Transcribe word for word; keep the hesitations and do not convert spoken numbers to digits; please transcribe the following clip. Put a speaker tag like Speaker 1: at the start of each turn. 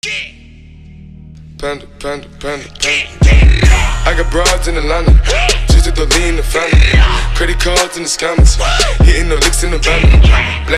Speaker 1: Panda, panda, panda, panda. I got broads in Atlanta, just to the lean the family. Credit cards in the scammers, hitting the licks in the van.